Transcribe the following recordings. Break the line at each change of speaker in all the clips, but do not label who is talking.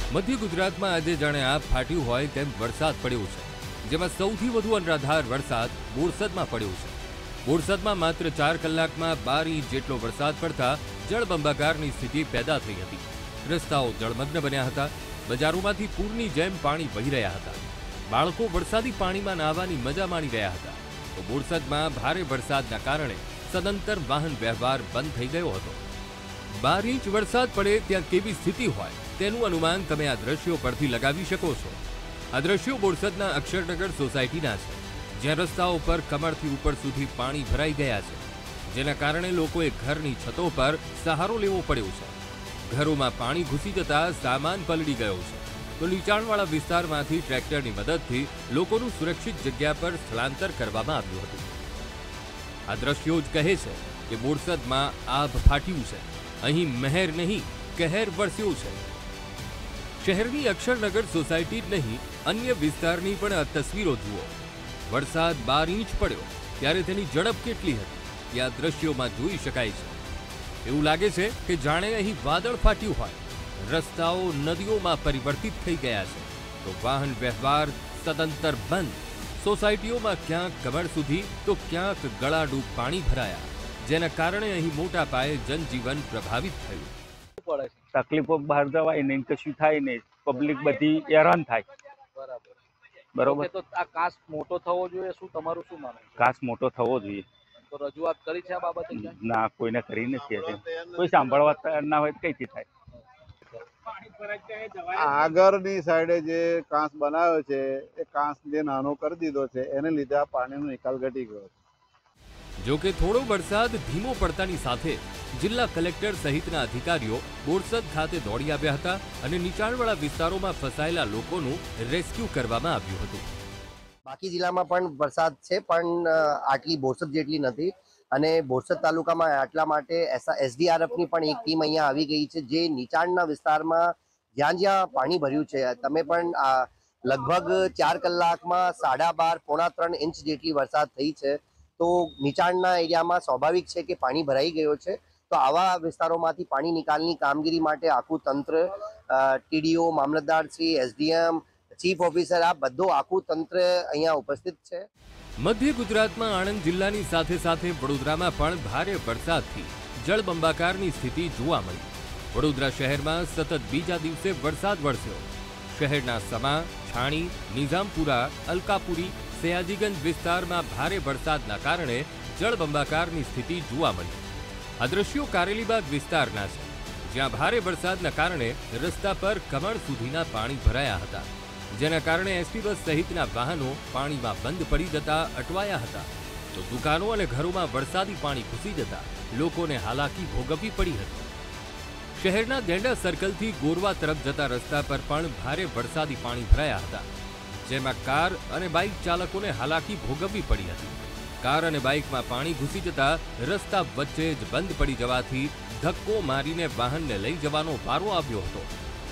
मध्य गुजरात में आज जाने आप फाट्યું હોય તેમ વરસાદ પડ્યો છે, જેમાં સૌથી વધુ અનરાધાર વરસાદ બોરસદમાં પડ્યો છે। બોરસદમાં માત્ર 4 કલાકમાં 12 ઇંચ જેટલો વરસાદ પડતા જળબંબાકારની સ્થિતિ પેદા થઈ હતી। રસ્તાઓ જળમગ્ન બન્યા હતા, બજારોમાંથી પૂરની જેમ પાણી વહી રહ્યા હતા, બાળકો વરસાદી પાણીમાં નાહવાની મજા માણી રહ્યા હતા। તો બોરસદમાં ભારે વરસાદના કારણે સદંતર વાહન વ્યવહાર બંધ થઈ ગયો હતો। 12 ઇંચ વરસાદ પડે ત્યાં કેવી સ્થિતિ હોય તેનું અનુમાન તમે આ દ્રશ્યો પરથી લગાવી શકો છો। આ દ્રશ્યો બોરસદના અક્ષરનગર સોસાયટીના છે, જ્યાં રસ્તાઓ પર કમરથી ઉપર સુધી પાણી ભરાઈ ગયા છે, જેના કારણે લોકોએ ઘરની છતો પર સહારો લેવો પડ્યો છે। ઘરોમાં પાણી ઘૂસી જતા સામાન પલળી ગયો છે, તો નીચાણવાળા વિસ્તારમાંથી ટ્રેક્ટરની મદદથી લોકોનું સુરક્ષિત જગ્યા પર સ્થળાંતર કરવામાં આવ્યું હતું। આ દ્રશ્યો જ કહે છે કે બોરસદમાં આભ ફાટ્યું છે, અહીં મહેર નહીં કહેર વરસ્યો છે। શહેરની અક્ષરનગર સોસાયટી જ નહીં, અન્ય વિસ્તારની પણ આ તસવીરો જુઓ। વરસાદ 12 ઇંચ પડ્યો ત્યારે તેની ઝડપ કેટલી હતી તે આ દ્રશ્યોમાં જોઈ શકાય છે। એવું લાગે છે કે જાણે અહીં વાદળ ફાટ્યું હોય। રસ્તાઓ નદીઓમાં પરિવર્તિત થઈ ગયા છે, તો વાહન વ્યવહાર સદંતર બંધ। સોસાયટીઓમાં ક્યાંક કમર સુધી તો ક્યાંક ગળાડૂબ પાણી ભરાયા, જેના કારણે અહીં મોટા પાયે જનજીવન પ્રભાવિત થયું।
તકલીફો બહાર જવાય નહીં, કશું થાય નહીં, પબ્લિક બધી હેરાન થાય। બરોબર,
તો આ કાસ મોટો થવો જોઈએ, શું તમારું શું માનવું છે?
કાસ મોટો થવો જોઈએ।
તો રજૂઆત કરી છે આ બાબતે?
ના, કોઈને કરી નથી હજી। કોઈ સાંભળવા તૈયાર ના હોય કઈથી થાય।
આગળની સાઈડે જે કાંસ બનાવ્યો છે એ કાંસ જે નાનો કરી દીધો છે, એને લીધે આ પાણીનો નિકાલ ઘટી ગયો છે।
જો કે થોડો વરસાદ ધીમો પડતાની સાથે જિલ્લા કલેક્ટર સહિતના અધિકારીઓ બોરસદ ખાતે દોડી આવ્યા હતા અને નીચાણવાળા વિસ્તારોમાં ફસાયેલા લોકોનું રેસ્ક્યુ કરવામાં આવ્યું હતું।
બાકી જિલ્લામાં પણ વરસાદ છે, પણ આટલી બોરસદ જેટલી નથી, અને બોરસદ તાલુકામાં આટલા માટે એસડીઆરએફની પણ એક ટીમ અહીંયા આવી ગઈ છે, જે નીચાણના વિસ્તારમાં જ્યાં જ્યાં પાણી ભર્યું છે, તમે પણ લગભગ 4 કલાકમાં 12.5 પોણા 3 ઇંચ જેટલી વરસાદ થઈ છે। તો નીચાણના એરિયામાં સ્વાભાવિક છે કે પાણી ભરાઈ ગયો છે, તો આવા વિસ્તારોમાંથી પાણી નિકાલની કામગીરી માટે આખું તંત્ર, ટીડીઓ, મામલતદારશ્રી, એસડીએમ, ચીફ ઓફિસર, આ બધું આખું તંત્ર અહીંયા ઉપસ્થિત છે।
મધ્ય ગુજરાતમાં આણંદ જિલ્લાની સાથે સાથે વડોદરામાં પણ ભારે વરસાદથી જળબંબાકારની સ્થિતિ જોવા મળી। વડોદરા શહેરમાં સતત બીજા દિવસે વરસાદ વરસ્યો। શહેરના સમા, છાણી, નિઝામપુરા, અલકાપુરી, સયાજીગંજ વિસ્તારમાં ભારે વરસાદના કારણે જળબંબાકારની સ્થિતિ જોવા મળી। આ દ્રશ્યો કારેલીબાગ વિસ્તારના છે, જ્યાં ભારે વરસાદના કારણે રસ્તા પર કમર સુધીના પાણી ભરાયા હતા, જેના કારણે એસટી બસ સહિતના વાહનો પાણીમાં બંધ પડી જતા અટવાયા હતા। તો દુકાનો અને ઘરોમાં વરસાદી પાણી ઘૂસી જતા લોકોને હાલાકી ભોગવવી પડી હતી। શહેરના દેંડા સર્કલથી ગોરવા તરફ જતા રસ્તા પર પણ ભારે વરસાદી પાણી ભરાયા હતા, જેમાં કાર અને બાઇક ચાલકોને હાલાકી ભોગવવી પડી હતી। કાર અને બાઇકમાં પાણી ઘૂસી જતા રસ્તા વચ્ચે જ બંધ પડી જવાથી ધક્કો મારીને વાહનને લઈ જવાનો વારો આવ્યો હતો।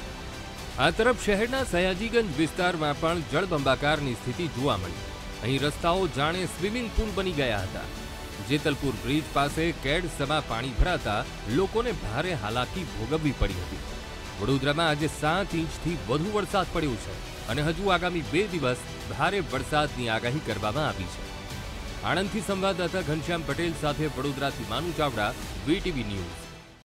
આ તરફ શહેરના સયાજીગંજ વિસ્તારમાં પણ જળબંબાકારની સ્થિતિ જોવા મળી। અહીં રસ્તાઓ જાણે સ્વિમિંગ પૂલ બની ગયા હતા। જેતલપુર બ્રિજ પાસે કેડ સમા પાણી ભરાતા લોકોને ભારે હાલાકી ભોગવવી પડી હતી। વડોદરામાં આજે 7 ઇંચથી વધુ વરસાદ પડ્યો છે અને હજુ આગામી 2 દિવસ ભારે વરસાદની આગાહી કરવામાં આવી છે। આણંદથી સંવાદદાતા ઘનશ્યામ પટેલ સાથે વડોદરાથી માનુ ચાવડા, વીટીવી ન્યૂઝ।